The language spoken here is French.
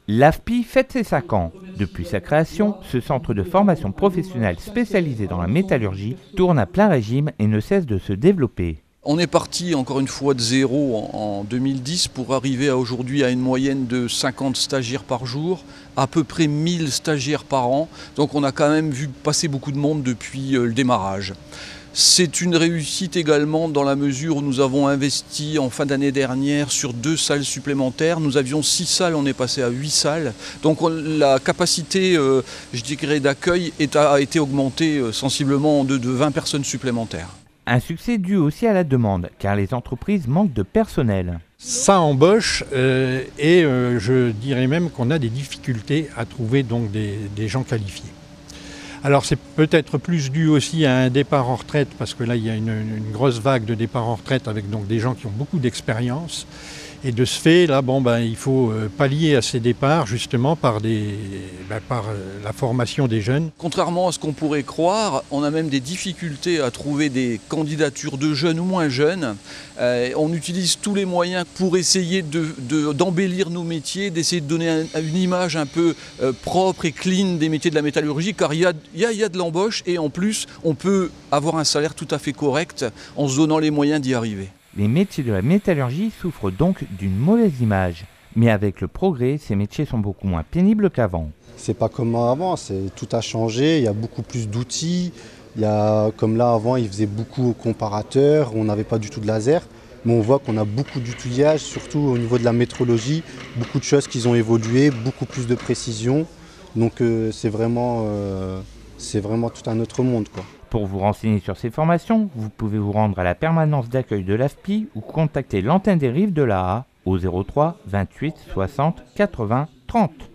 L'AFPI fête ses 5 ans. Depuis sa création, ce centre de formation professionnelle spécialisé dans la métallurgie tourne à plein régime et ne cesse de se développer. On est parti encore une fois de zéro en 2010 pour arriver aujourd'hui à une moyenne de 50 stagiaires par jour, à peu près 1000 stagiaires par an. Donc on a quand même vu passer beaucoup de monde depuis le démarrage. C'est une réussite également dans la mesure où nous avons investi en fin d'année dernière sur 2 salles supplémentaires. Nous avions 6 salles, on est passé à 8 salles. Donc la capacité, je dirais, d'accueil a été augmentée sensiblement de 20 personnes supplémentaires. Un succès dû aussi à la demande, car les entreprises manquent de personnel. Ça embauche et je dirais même qu'on a des difficultés à trouver donc des gens qualifiés. Alors c'est peut-être plus dû aussi à un départ en retraite, parce que là il y a une grosse vague de départ en retraite avec donc des gens qui ont beaucoup d'expérience. Et de ce fait, là, il faut pallier à ces départs justement par la formation des jeunes. Contrairement à ce qu'on pourrait croire, on a même des difficultés à trouver des candidatures de jeunes ou moins jeunes. On utilise tous les moyens pour essayer d'embellir nos métiers, d'essayer de donner une image un peu propre et clean des métiers de la métallurgie, car il y a de l'embauche et en plus, on peut avoir un salaire tout à fait correct en se donnant les moyens d'y arriver. Les métiers de la métallurgie souffrent donc d'une mauvaise image. Mais avec le progrès, ces métiers sont beaucoup moins pénibles qu'avant. C'est pas comme avant, tout a changé, il y a beaucoup plus d'outils. Comme là avant, ils faisaient beaucoup au comparateur, on n'avait pas du tout de laser. Mais on voit qu'on a beaucoup d'outillage, surtout au niveau de la métrologie, beaucoup de choses qui ont évolué, beaucoup plus de précision. Donc c'est vraiment tout un autre monde, quoi. Pour vous renseigner sur ces formations, vous pouvez vous rendre à la permanence d'accueil de l'AFPI ou contacter l'antenne des rives de l'AA au 03 28 60 80 30.